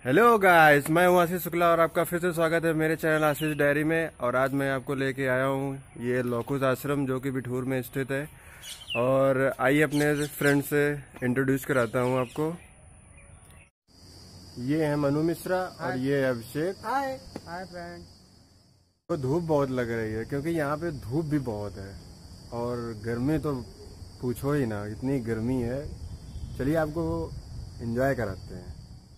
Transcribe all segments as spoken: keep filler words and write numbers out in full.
Hello guys, मैं हूं आशीष शुक्ला और आपका फिर से स्वागत है मेरे चैनल आशीष डायरी में। और आज मैं आपको लेके आया हूं ये लोकुस आश्रम जो कि बिठूर में स्थित है। और आइए अपने फ्रेंड से इंट्रोड्यूस कराता हूं आपको। ये है मनु मिश्रा और ये है अभिषेक। हाय हाय फ्रेंड। तो धूप बहुत लग रही है क्योंकि यहाँ पे धूप भी बहुत है और गर्मी तो पूछो ही ना, इतनी गर्मी है। चलिए आपको एंजॉय कराते हैं।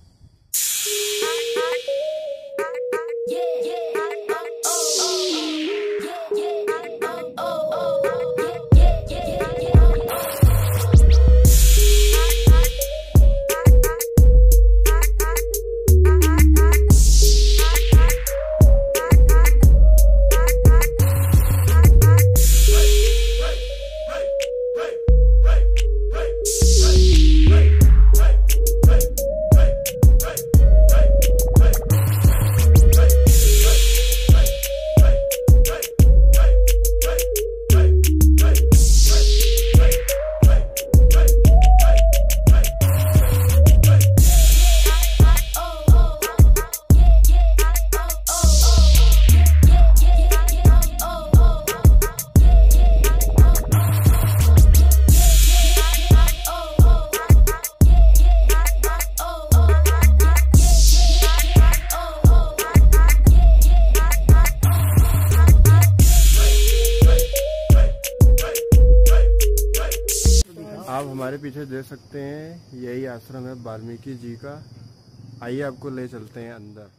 आप हमारे पीछे देख सकते हैं, यही आश्रम है वाल्मीकि जी का। आइए आपको ले चलते हैं अंदर।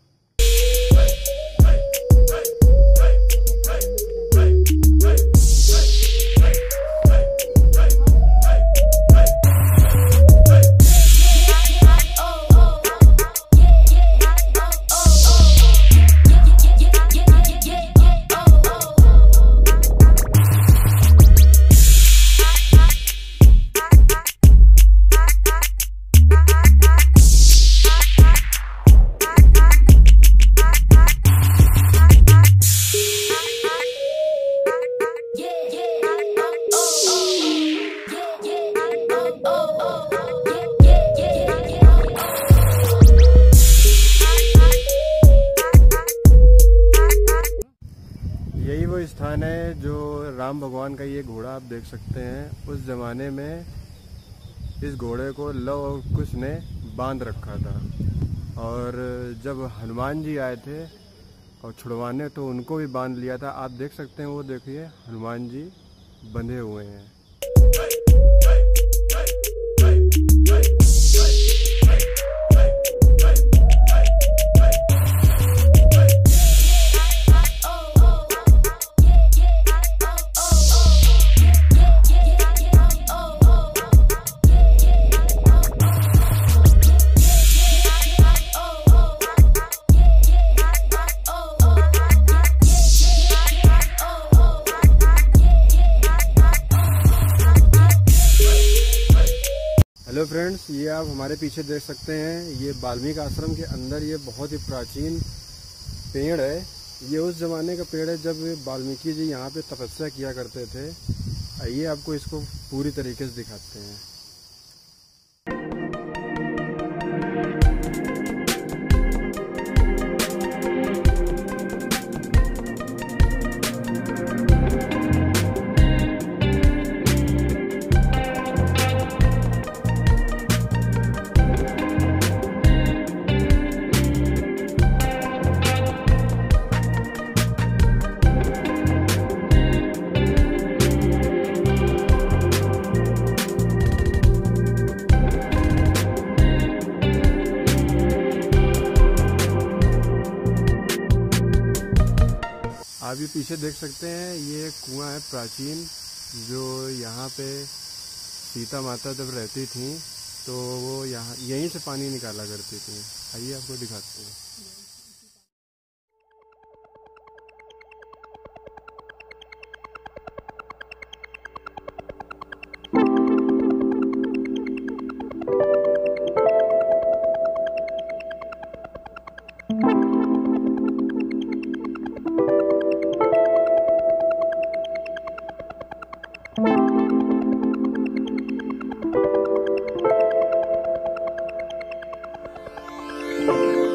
यही वो स्थान है जो राम भगवान का ये घोड़ा आप देख सकते हैं। उस जमाने में इस घोड़े को लव और कुश ने बांध रखा था और जब हनुमान जी आए थे और छुड़वाने तो उनको भी बांध लिया था। आप देख सकते हैं, वो देखिए हनुमान जी बंधे हुए हैं। हेलो फ्रेंड्स, ये आप हमारे पीछे देख सकते हैं, ये वाल्मीकि आश्रम के अंदर ये बहुत ही प्राचीन पेड़ है। ये उस जमाने का पेड़ है जब वाल्मीकि जी यहाँ पे तपस्या किया करते थे। आइए आपको इसको पूरी तरीके से दिखाते हैं। आप ये पीछे देख सकते हैं, ये एक कुआं है प्राचीन, जो यहाँ पे सीता माता जब रहती थी तो वो यहाँ यहीं से पानी निकाला करती थी। आइए आपको दिखाते हैं। you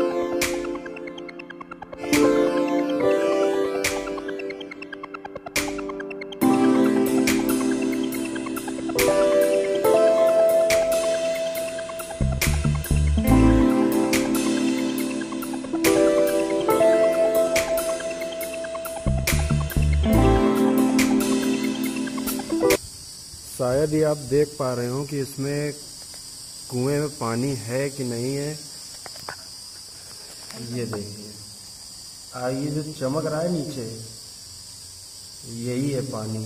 शायद ही आप देख पा रहे हो कि इसमें कुएं में पानी है कि नहीं है। ये देखिए, आ ये जो चमक रहा है नीचे, यही है पानी।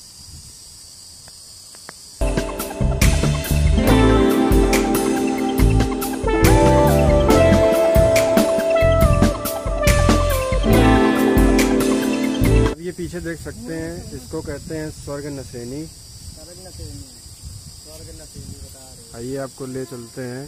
अब ये पीछे देख सकते हैं, इसको कहते हैं स्वर्ग नसेनी। आइए आपको ले चलते हैं,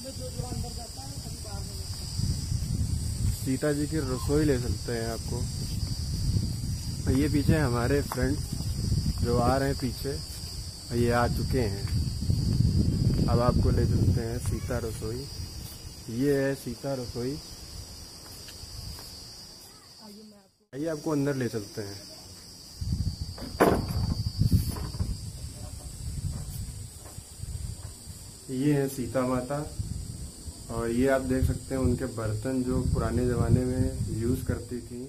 सीता जी की रसोई ले चलते हैं आपको। ये पीछे हमारे फ्रेंड जो आ रहे हैं पीछे, ये आ चुके हैं। अब आपको ले चलते हैं सीता रसोई। ये है सीता रसोई। आइए आपको अंदर ले चलते हैं। ये है सीता माता, और ये आप देख सकते हैं उनके बर्तन जो पुराने ज़माने में यूज़ करती थी।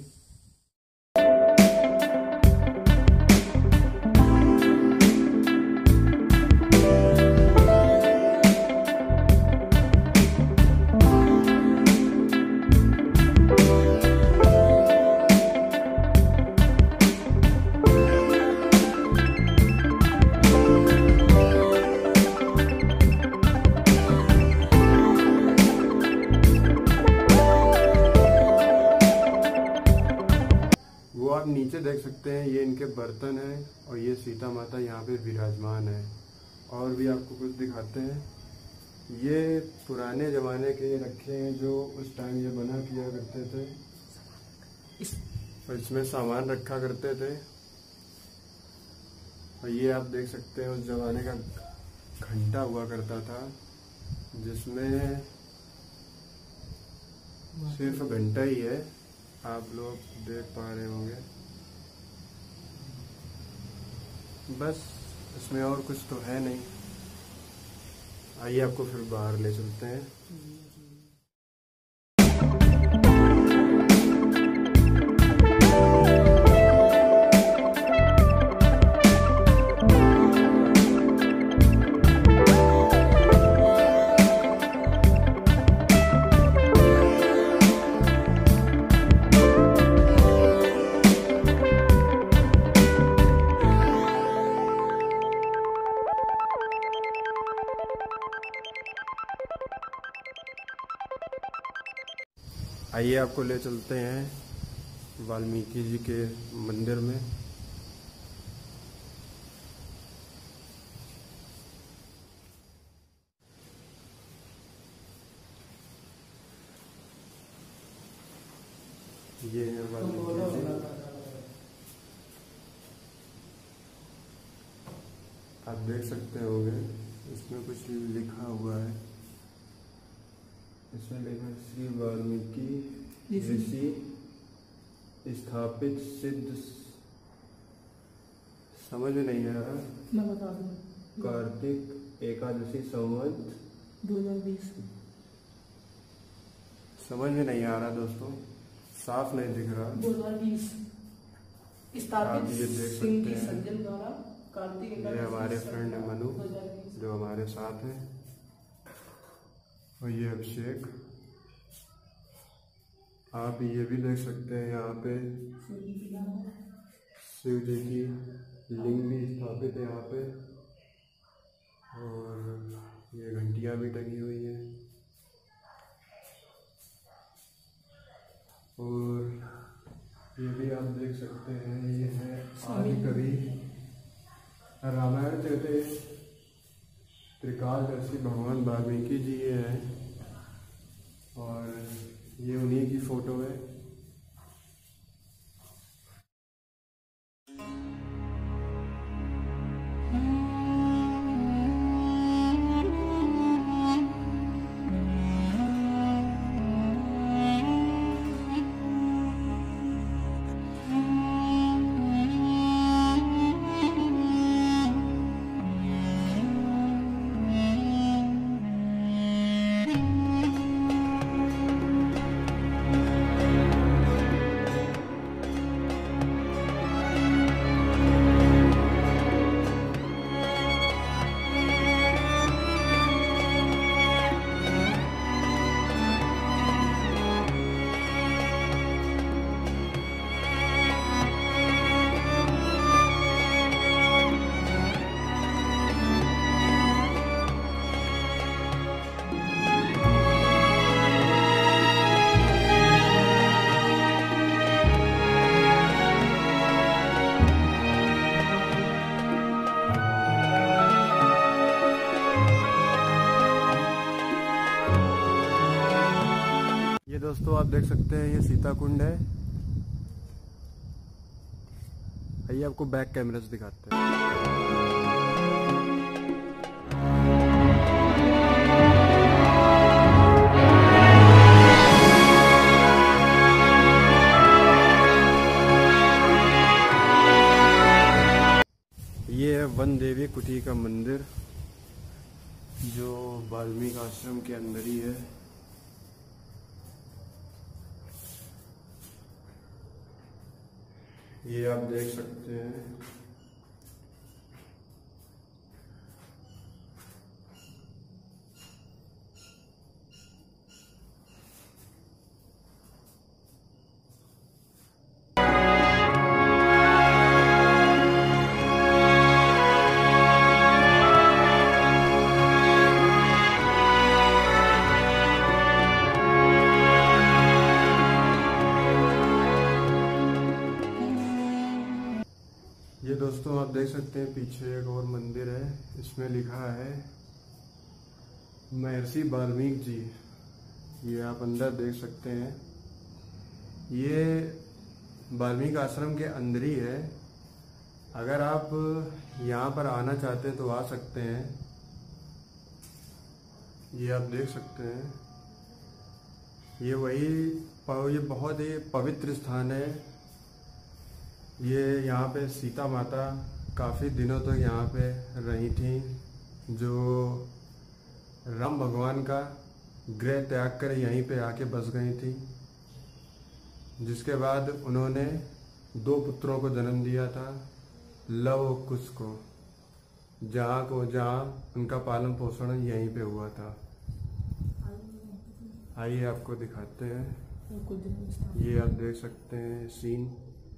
आप नीचे देख सकते हैं, ये इनके बर्तन हैं, और ये सीता माता यहाँ पे विराजमान है। और भी आपको कुछ दिखाते हैं, ये पुराने ज़माने के रखे हैं जो उस टाइम ये बना किया करते थे, और इसमें सामान रखा करते थे। और ये आप देख सकते हैं उस ज़माने का घंटा हुआ करता था, जिसमें सिर्फ घंटा ही है, आप लोग देख पा रहे होंगे। बस इसमें और कुछ तो है नहीं। आइए आपको फिर बाहर ले चलते हैं। आइए आपको ले चलते हैं वाल्मीकि जी के मंदिर में। ये है वाल्मीकि जी, आप देख सकते होंगे इसमें कुछ लिखा हुआ है। इसमें लिखा है श्री वाल्मीकि ऋषि स्थापित सिद्ध। समझ में नहीं आ रहा। मैं बता दूं। कार्तिक एकादशी संवत दो हजार बीस। समझ में नहीं आ रहा दोस्तों, साफ नहीं दिख रहा। दो हजार बीस स्थापित ये देख सिंह सकते की हैं, सज्जन द्वारा कार्तिक ये एकादशी हमारे फ्रेंड है मनु दो हजार बीस। जो हमारे साथ हैं, और ये अभिषेक। आप ये भी देख सकते हैं, यहाँ पे शिव जी की लिंग भी स्थापित है यहाँ पे, और ये घंटियाँ भी टंगी हुई हैं। और ये भी आप देख सकते हैं, ये है आदि कवि रामायण कहते त्रिकालदर्शी भगवान वाल्मीकि जी ये हैं, और ये उन्हीं की फोटो है। ये दोस्तों आप देख सकते हैं ये सीता कुंड है। आइए आपको बैक कैमरे से दिखाते हैं। ये है वन देवी कुटी का मंदिर जो वाल्मीकि आश्रम के अंदर ही है। ये आप देख सकते हैं। ये दोस्तों आप देख सकते हैं पीछे एक और मंदिर है। इसमें लिखा है महर्षि वाल्मीकि जी। ये आप अंदर देख सकते हैं। ये वाल्मीकि आश्रम के अंदर ही है। अगर आप यहाँ पर आना चाहते हैं तो आ सकते हैं। ये आप देख सकते हैं। ये वही ये बहुत ही पवित्र स्थान है। ये यहाँ पे सीता माता काफ़ी दिनों तक तो यहाँ पे रही थी, जो राम भगवान का गृह त्याग कर यहीं पे आके बस गई थी। जिसके बाद उन्होंने दो पुत्रों को जन्म दिया था, लव और कुश को, जहाँ को जहाँ उनका पालन पोषण यहीं पे हुआ था। आइए आपको दिखाते हैं। ये आप देख सकते हैं सीन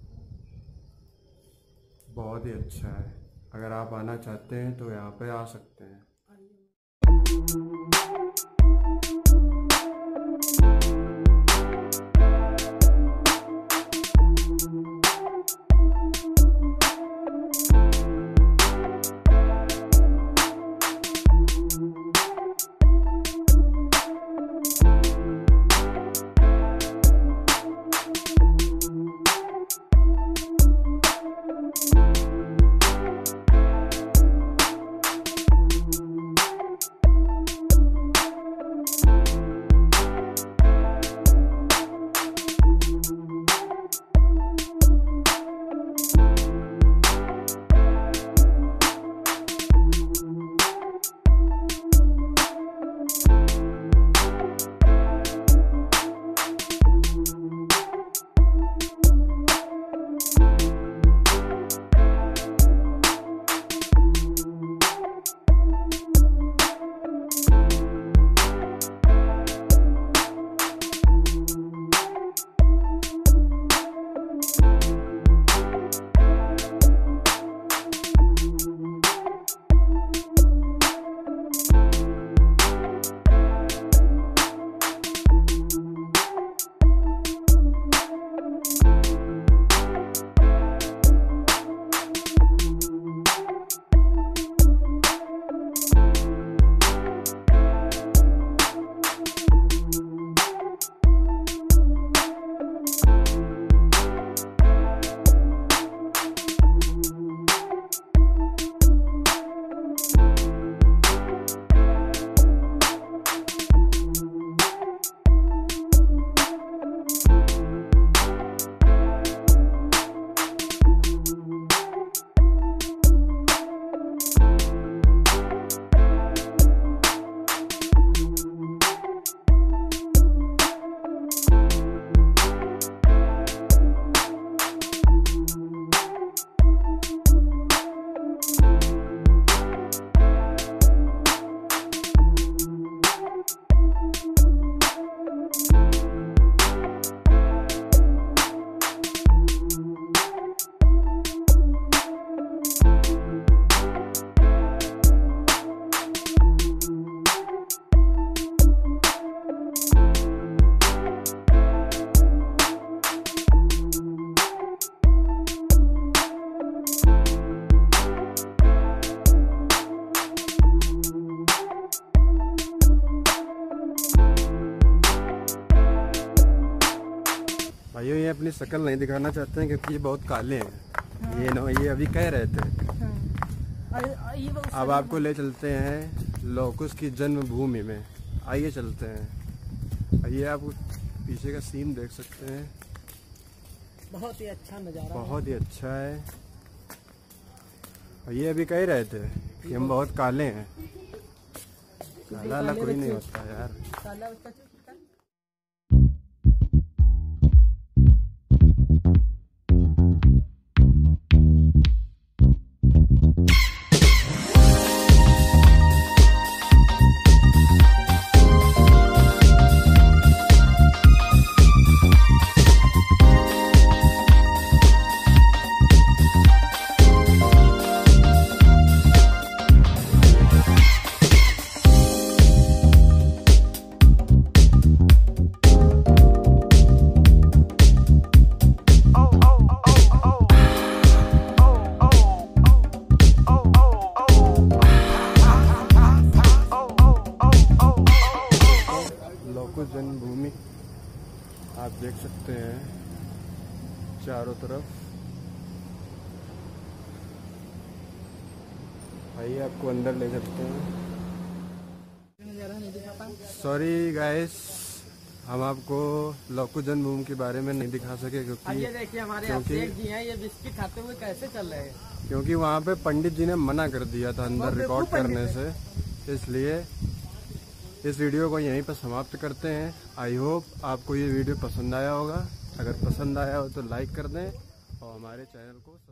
बहुत ही अच्छा है। अगर आप आना चाहते हैं तो यहाँ पे आ सकते हैं। भाइयों ये अपनी शक्ल नहीं दिखाना चाहते हैं क्योंकि ये बहुत काले हैं। हाँ। ये ना ये अभी कह रहे थे। हाँ। ये अब आपको ले चलते हैं लोकुस की जन्मभूमि में। आइए चलते हैं। आइए आप पीछे का सीन देख सकते हैं। बहुत ही अच्छा नज़ारा, बहुत ही अच्छा है। और ये अभी कह रहे थे कि हम बहुत काले हैं। काला ना कोई नहीं होता यार। काला उसका चुप कर। लोकुस जन्मभूमि आप देख सकते हैं चारों तरफ। आइए आपको अंदर ले चलते हैं। सॉरी गाइस, हम आपको लोकुस जन्मभूमि के बारे में नहीं दिखा सके क्योंकि ये देखिए हमारे क्योंकि जी हैं, ये बिस्किट खाते हुए कैसे चल रहे हैं। क्योंकि वहाँ पे पंडित जी ने मना कर दिया था अंदर रिकॉर्ड करने से, इसलिए इस वीडियो को यहीं पर समाप्त करते हैं। आई होप आपको ये वीडियो पसंद आया होगा। अगर पसंद आया हो तो लाइक कर दें और हमारे चैनल को